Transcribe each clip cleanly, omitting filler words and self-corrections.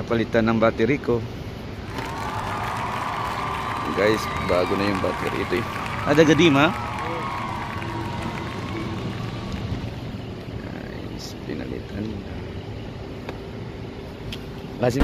napalitan ng battery ko. Guys, bago na yung battery ito. Ada gadim ha? Guys, pinalitan. Lazim.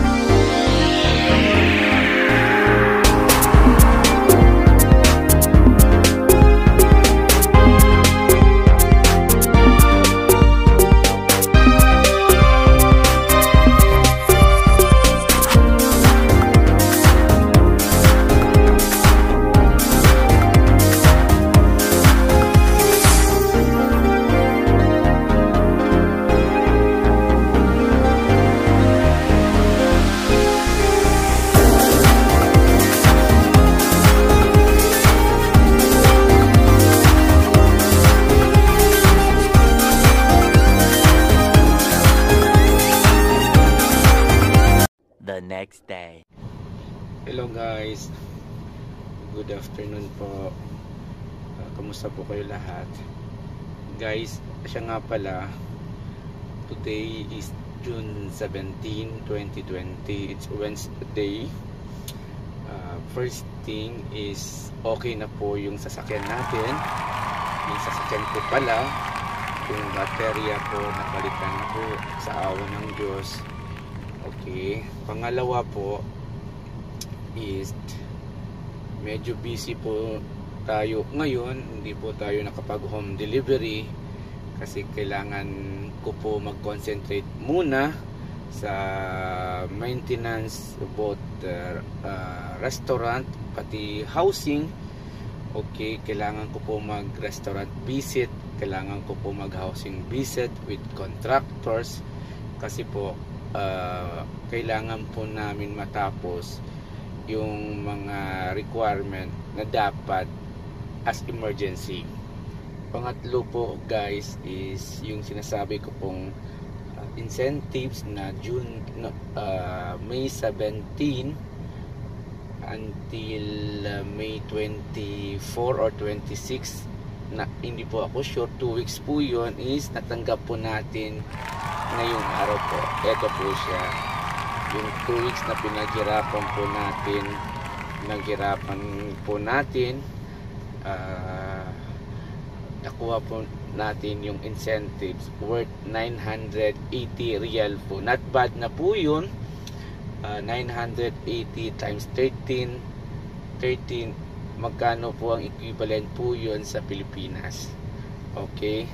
The next day. Hello guys, good afternoon po. Kamusta po kayo lahat? Guys, siya nga pala, today is June 17, 2020. It's Wednesday. First thing is okay na po yung sasakyan natin. Yung sasakyan po pala, yung baterya po napalitan na po sa awa ng Diyos. Okay, pangalawa po is medyo busy po tayo ngayon. Hindi po tayo nakapag home delivery kasi kailangan ko po mag-concentrate muna sa maintenance both restaurant pati housing. Okay, kailangan ko po mag-restaurant visit, kailangan ko po mag-housing visit with contractors kasi po kailangan po namin matapos yung mga requirement na dapat as emergency. Pangatlo po guys is yung sinasabi ko pong incentives na May 17 until May 24 or 26 na hindi po ako sure, 2 weeks po yun, is natanggap po natin ngayong araw po. Ito po siya, yung 2 weeks na pinaghirapan po natin, nakuha po natin yung incentives worth 980 real po. Not bad na po yun. 980 times 13, magkano po ang equivalent po yun sa Pilipinas. Okay,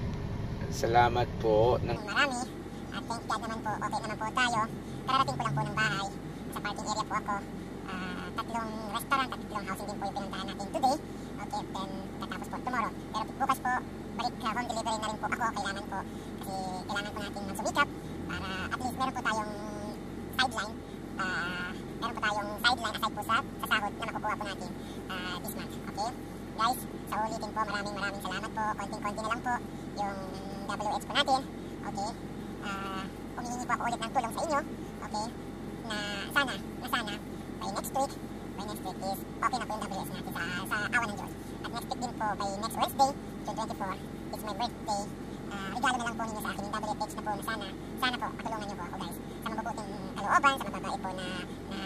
salamat po ng marami at thank God naman po, okay naman po tayo. Kararating ko lang po ng bahay, sa parking area po ako. Tatlong restaurant at tatlong housing din po yung pinuntahan natin today. Okay, then tatapos po tomorrow. Pero bukas po, balik home delivery na rin po ako. Kailangan po, kasi kailangan po natin magsumikap para at least meron po tayong sideline. Meron po tayong sideline aside po sa sahod na makukuha po natin this month. Okay? Guys, sa ulitin po, maraming salamat po. Konting-konti na lang po yung WH po natin. Okay? Humihingi po ako ulit ng tulong sa inyo. Okay? Na sana by next week is okay na po yung WH natin sa awa ng Diyos. At next week din po, by next Wednesday, June 24, it's my birthday. Regalo na lang po ninyo sa akin yung WH na po na sana po patulungan niyo po ako guys sa mabubuting kalooban, sa mababait po na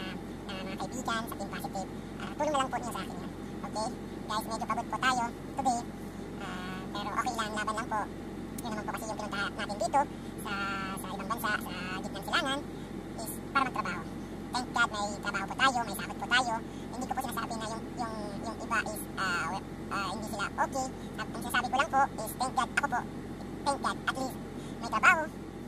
mga kaibigan, sa Team Positive. Tulong na lang po niyo sa akin yun. Okay? Guys, medyo pagod po tayo today. Pero okay lang, laban lang po. Yun naman po kasi yung pinunta natin dito sa ibang bansa, sa gitnang silangan is para magtrabaho. Thank God may trabaho po tayo, may sahod po tayo. Hindi ko po sinasabi na yung iba is hindi sila okay. Ang sinasabi ko lang po is thank God, ako po, thank God, at least may trabaho.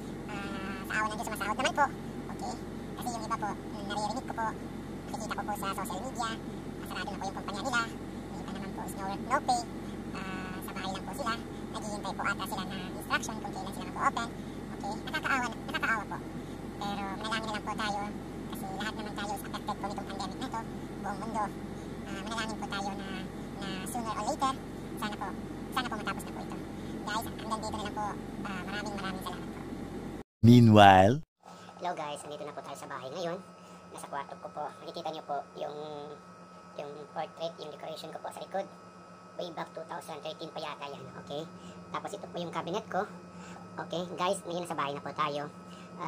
Sa awa ng Diyos, sumasahod naman po. Okay? Kasi yung iba po, naririnig ko po, nakikita ko po sa social media, sarado na po yung kumpanya nila. Yung iba naman po is no pay. Sa bahay lang po sila. Naghihintay po ata sila ng instruction kung kailan sila mag-open. Okay? Nakakaawa po. Pero manalangin na lang po tayo kasi lahat naman tayo is affected po nitong pandemic na to, buong mundo. Manalangin po tayo na sooner or later, sana po matapos na po ito. Guys, hanggang dito na lang po. Maraming salamat po. Meanwhile, hello guys, nandito na po tayo sa bahay ngayon. Nasa kwarto ko po. Makikita nyo po yung portrait, yung decoration ko po sa likod. Way back 2013 pa yata yan. Okay? Tapos ito po yung cabinet ko. Okay? Guys, ngayon nasa bahay na po tayo.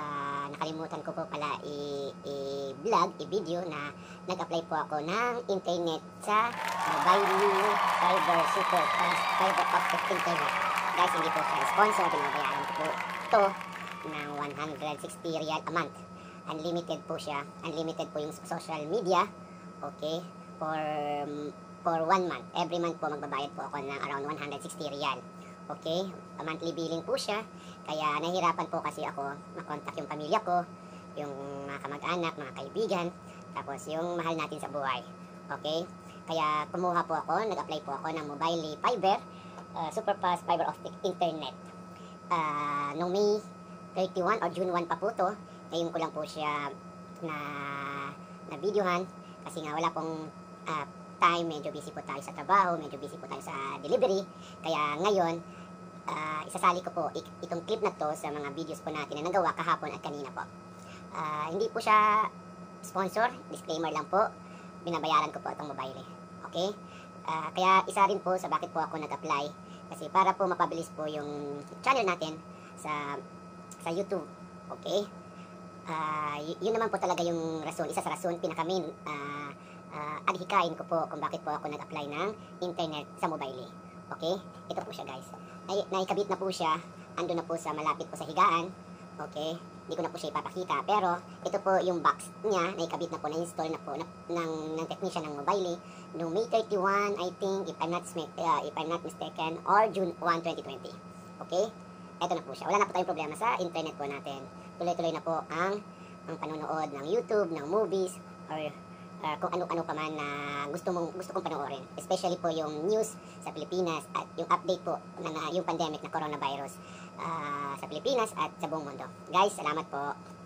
nakalimutan ko po pala i-vlog, i-video na nag-apply po ako ng internet sa mobile fiber super fast fiber optic internet. Guys, hindi po siya sponsor, binabayaran ko po ito ng 160 real a month. Unlimited po siya, unlimited po yung social media, okay, for 1 month. Every month po magbabayad po ako ng around 160 real. Okay, monthly billing po siya. Kaya nahihirapan po kasi ako makontak yung pamilya ko, yung mga kamag-anak, mga kaibigan, tapos yung mahal natin sa buhay. Okay, kaya kumuha po ako, nag-apply po ako ng mobile fiber, super fast fiber optic internet. Noong May 31 or June 1 pa po to. Ngayon ko lang po siya na videohan kasi nga wala pong time, medyo busy po tayo sa trabaho, medyo busy po tayo sa delivery. Kaya ngayon, isasali ko po itong clip na to sa mga videos po natin na nagawa kahapon at kanina po. Hindi po siya sponsor, disclaimer lang po, binabayaran ko po itong mobile. Okay? Kaya isa rin po sa bakit po ako nag-apply, kasi para po mapabilis po yung channel natin sa YouTube. Okay? Yun naman po talaga yung rason, isa sa rason, pinaka-main adhikain ko po kung bakit po ako nag-apply ng internet sa mobile. Okay? Ito po siya, guys. Naikabit na po siya, ando na po sa malapit po sa higaan. Okay? Hindi ko na po siya ipapakita, pero ito po yung box niya, naikabit na po, na-install na po ng technician ng mobile noong May 31, I think, if I'm not mistaken, or June 1, 2020. Okay? Ito na po siya. Wala na po tayong problema sa internet po natin. Tuloy-tuloy na po ang panonood ng YouTube, ng movies, or kung ano-ano pa man na gusto kong panoorin. Especially po yung news sa Pilipinas at yung update po yung pandemic na coronavirus sa Pilipinas at sa buong mundo. Guys, salamat po.